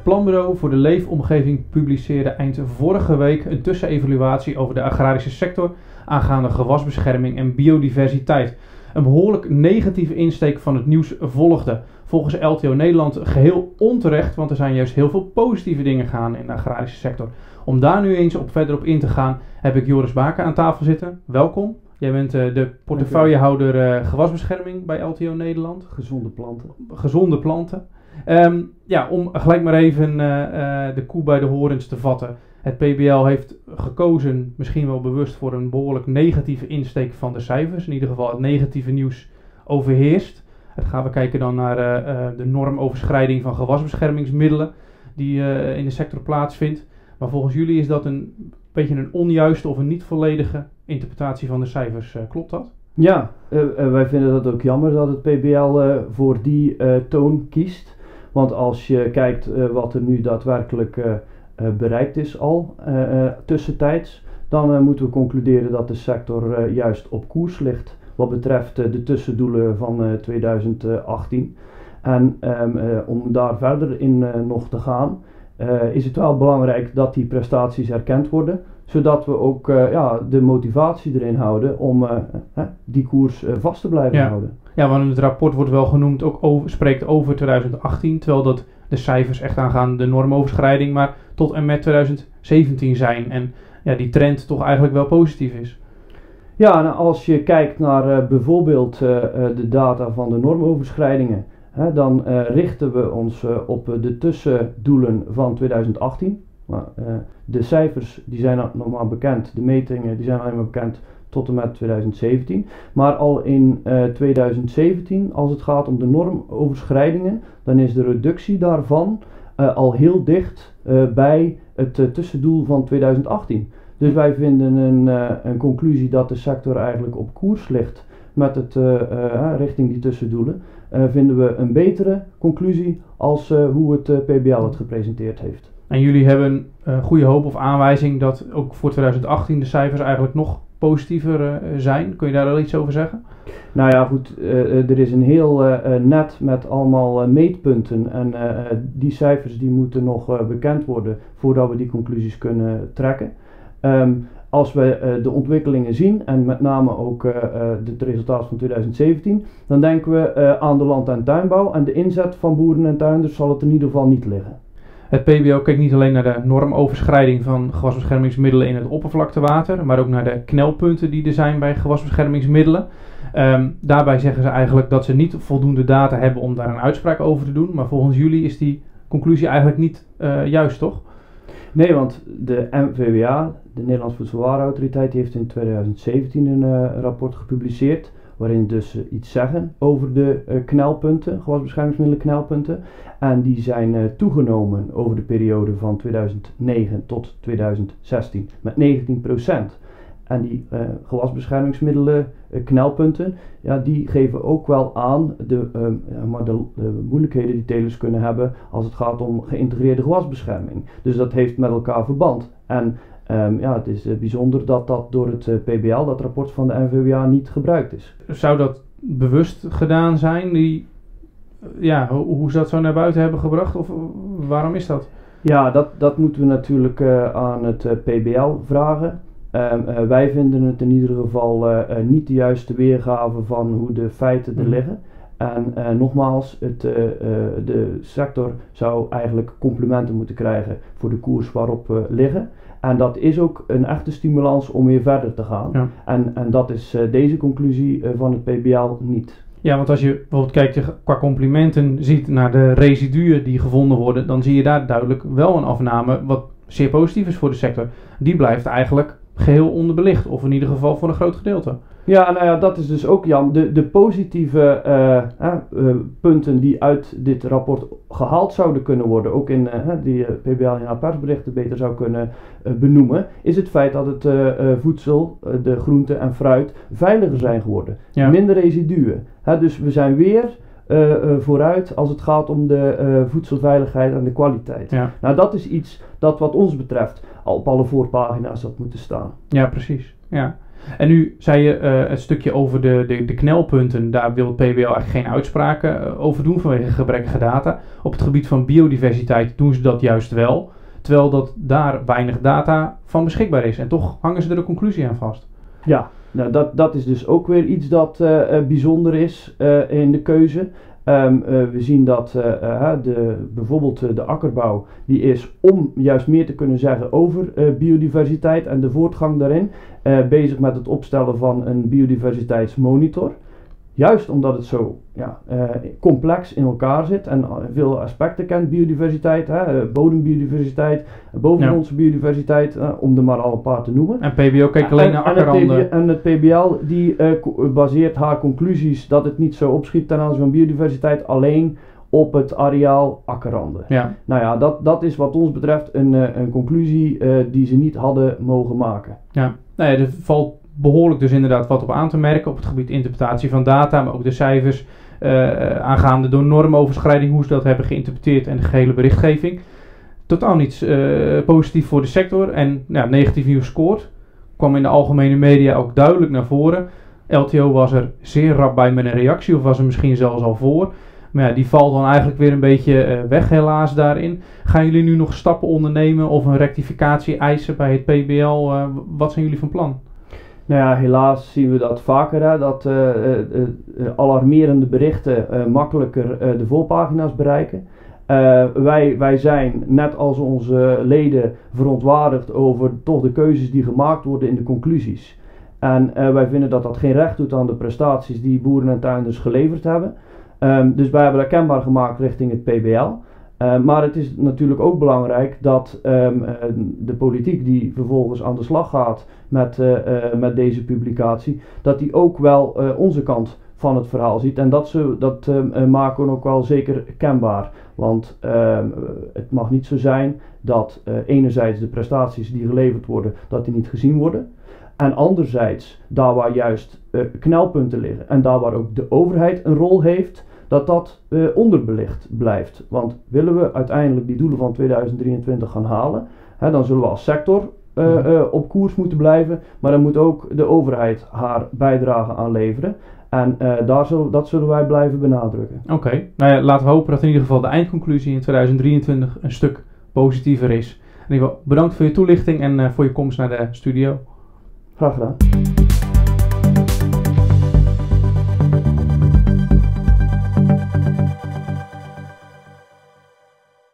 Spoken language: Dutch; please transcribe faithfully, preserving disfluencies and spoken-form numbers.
Planbureau voor de Leefomgeving publiceerde eind vorige week een tussenevaluatie over de agrarische sector aangaande gewasbescherming en biodiversiteit. Een behoorlijk negatieve insteek van het nieuws volgde. Volgens L T O Nederland geheel onterecht, want er zijn juist heel veel positieve dingen gaande in de agrarische sector. Om daar nu eens op verder op in te gaan, heb ik Joris Baken aan tafel zitten. Welkom. Jij bent uh, de portefeuillehouder uh, gewasbescherming bij L T O Nederland. Gezonde planten. Gezonde planten. Um, ja, om gelijk maar even uh, uh, de koe bij de horens te vatten. Het P B L heeft gekozen, misschien wel bewust, voor een behoorlijk negatieve insteek van de cijfers. In ieder geval het negatieve nieuws overheerst. Dan gaan we kijken dan naar uh, uh, de normoverschrijding van gewasbeschermingsmiddelen die uh, in de sector plaatsvindt. Maar volgens jullie is dat een beetje een onjuiste of een niet volledige interpretatie van de cijfers. Uh, klopt dat? Ja, uh, uh, wij vinden dat ook jammer dat het P B L uh, voor die uh, toon kiest. Want als je kijkt uh, wat er nu daadwerkelijk uh, uh, bereikt is al uh, uh, tussentijds, dan uh, moeten we concluderen dat de sector uh, juist op koers ligt wat betreft uh, de tussendoelen van uh, tweeduizend achttien. En um, uh, om daar verder in uh, nog te gaan, uh, is het wel belangrijk dat die prestaties erkend worden, zodat we ook uh, ja, de motivatie erin houden om uh, uh, die koers uh, vast te blijven ja. houden. Ja, want het rapport wordt wel genoemd, ook over, spreekt over tweeduizend achttien, terwijl dat de cijfers echt aangaan de normoverschrijding, maar tot en met tweeduizend zeventien zijn en ja, die trend toch eigenlijk wel positief is. Ja, nou, als je kijkt naar uh, bijvoorbeeld uh, uh, de data van de normoverschrijdingen, hè, dan uh, richten we ons uh, op uh, de tussendoelen van tweeduizend achttien. Maar, uh, de cijfers die zijn nog maar bekend, de metingen die zijn alleen maar bekend tot en met tweeduizend zeventien. Maar al in uh, tweeduizend zeventien, als het gaat om de normoverschrijdingen, dan is de reductie daarvan uh, al heel dicht uh, bij het uh, tussendoel van tweeduizend achttien. Dus wij vinden een, uh, een conclusie dat de sector eigenlijk op koers ligt met het uh, uh, richting die tussendoelen. Uh, vinden we een betere conclusie als uh, hoe het uh, P B L het gepresenteerd heeft. En jullie hebben uh, goede hoop of aanwijzing dat ook voor tweeduizend achttien de cijfers eigenlijk nog positiever uh, zijn. Kun je daar wel iets over zeggen? Nou ja, goed, uh, er is een heel uh, net met allemaal uh, meetpunten en uh, die cijfers die moeten nog uh, bekend worden voordat we die conclusies kunnen trekken. Um, als we uh, de ontwikkelingen zien en met name ook uh, uh, het resultaat van tweeduizend zeventien, dan denken we uh, aan de land- en tuinbouw en de inzet van boeren en tuinders zal het in ieder geval niet liggen. Het P B L kijkt niet alleen naar de normoverschrijding van gewasbeschermingsmiddelen in het oppervlaktewater, maar ook naar de knelpunten die er zijn bij gewasbeschermingsmiddelen. Um, daarbij zeggen ze eigenlijk dat ze niet voldoende data hebben om daar een uitspraak over te doen, maar volgens jullie is die conclusie eigenlijk niet uh, juist, toch? Nee, want de N V W A, de Nederlandse Voedselwarenautoriteit, die heeft in tweeduizend zeventien een uh, rapport gepubliceerd waarin dus uh, iets zeggen over de uh, knelpunten, gewasbeschermingsmiddelen knelpunten. En die zijn uh, toegenomen over de periode van tweeduizend negen tot tweeduizend zestien met negentien procent. En die uh, gewasbeschermingsmiddelen uh, knelpunten, ja, die geven ook wel aan de, uh, maar de, de moeilijkheden die telers kunnen hebben als het gaat om geïntegreerde gewasbescherming. Dus dat heeft met elkaar verband. En um, ja, het is uh, bijzonder dat dat door het uh, P B L, dat rapport van de N V W A, niet gebruikt is. Zou dat bewust gedaan zijn? Die, ja, hoe, hoe ze dat zo naar buiten hebben gebracht? Of waarom is dat? Ja, dat, dat moeten we natuurlijk uh, aan het uh, P B L vragen. Um, uh, wij vinden het in ieder geval uh, uh, niet de juiste weergave van hoe de feiten er liggen. En uh, nogmaals, het, uh, uh, de sector zou eigenlijk complimenten moeten krijgen voor de koers waarop we liggen. En dat is ook een echte stimulans om weer verder te gaan. Ja. En, en dat is uh, deze conclusie uh, van het P B L niet. Ja, want als je bijvoorbeeld kijkt qua complimenten ziet naar de residuen die gevonden worden, dan zie je daar duidelijk wel een afname wat zeer positief is voor de sector. Die blijft eigenlijk geheel onderbelicht, of in ieder geval voor een groot gedeelte. Ja, nou ja, dat is dus ook Jan. De, de positieve uh, uh, uh, punten die uit dit rapport gehaald zouden kunnen worden, ook in uh, die uh, P B L in haar persberichten beter zou kunnen uh, benoemen, is het feit dat het uh, uh, voedsel, uh, de groente en fruit, veiliger zijn geworden. Ja. Minder residuen. Hè, dus we zijn weer Uh, uh, vooruit als het gaat om de uh, voedselveiligheid en de kwaliteit. Ja. Nou, dat is iets dat wat ons betreft al op alle voorpagina's had moeten staan. Ja, precies. Ja. En nu zei je uh, een stukje over de, de, de knelpunten. Daar wil het P B L eigenlijk geen uitspraken uh, over doen vanwege gebrekkige data. Op het gebied van biodiversiteit doen ze dat juist wel. Terwijl dat daar weinig data van beschikbaar is. En toch hangen ze er een conclusie aan vast. Ja, nou dat, dat is dus ook weer iets dat uh, uh, bijzonder is uh, in de keuze. Um, uh, we zien dat uh, uh, de, bijvoorbeeld uh, de akkerbouw, die is om juist meer te kunnen zeggen over uh, biodiversiteit en de voortgang daarin, uh, bezig met het opstellen van een biodiversiteitsmonitor. Juist omdat het zo ja, uh, complex in elkaar zit en veel aspecten kent, biodiversiteit, hè, uh, bodembiodiversiteit, bovengrondse ja. biodiversiteit, uh, om er maar al een paar te noemen. En P B L keek alleen en, naar en akkerranden. Het en het P B L die uh, baseert haar conclusies dat het niet zo opschiet ten aanzien van biodiversiteit alleen op het areaal akkerranden. Ja. Nou ja, dat, dat is wat ons betreft een, uh, een conclusie uh, die ze niet hadden mogen maken. Ja, nou ja, er valt behoorlijk dus inderdaad wat op aan te merken op het gebied interpretatie van data, maar ook de cijfers uh, aangaande door normoverschrijding, hoe ze dat hebben geïnterpreteerd en de gehele berichtgeving. Totaal niets uh, positief voor de sector en ja, negatief nieuws scoort. Kwam in de algemene media ook duidelijk naar voren. L T O was er zeer rap bij met een reactie of was er misschien zelfs al voor. Maar ja, die valt dan eigenlijk weer een beetje uh, weg helaas daarin. Gaan jullie nu nog stappen ondernemen of een rectificatie eisen bij het P B L? Uh, wat zijn jullie van plan? Nou ja, helaas zien we dat vaker, hè, dat uh, uh, uh, alarmerende berichten uh, makkelijker uh, de voorpagina's bereiken. Uh, wij, wij zijn, net als onze leden, verontwaardigd over toch de keuzes die gemaakt worden in de conclusies. En uh, wij vinden dat dat geen recht doet aan de prestaties die boeren en tuinders geleverd hebben. Um, dus wij hebben dat kenbaar gemaakt richting het P B L. Uh, maar het is natuurlijk ook belangrijk dat um, uh, de politiek die vervolgens aan de slag gaat met, uh, uh, met deze publicatie, dat die ook wel uh, onze kant van het verhaal ziet. En dat, ze, dat uh, maken we ook wel zeker kenbaar. Want uh, het mag niet zo zijn dat uh, enerzijds de prestaties die geleverd worden, dat die niet gezien worden. En anderzijds, daar waar juist uh, knelpunten liggen en daar waar ook de overheid een rol heeft, dat dat uh, onderbelicht blijft. Want willen we uiteindelijk die doelen van tweeduizend drieëntwintig gaan halen, hè, dan zullen we als sector uh, uh, op koers moeten blijven, maar dan moet ook de overheid haar bijdrage aan leveren. En uh, daar zullen, dat zullen wij blijven benadrukken. Oké, okay. Nou ja, laten we hopen dat in ieder geval de eindconclusie in tweeduizend drieëntwintig een stuk positiever is. In ieder geval bedankt voor je toelichting en uh, voor je komst naar de studio. Graag gedaan.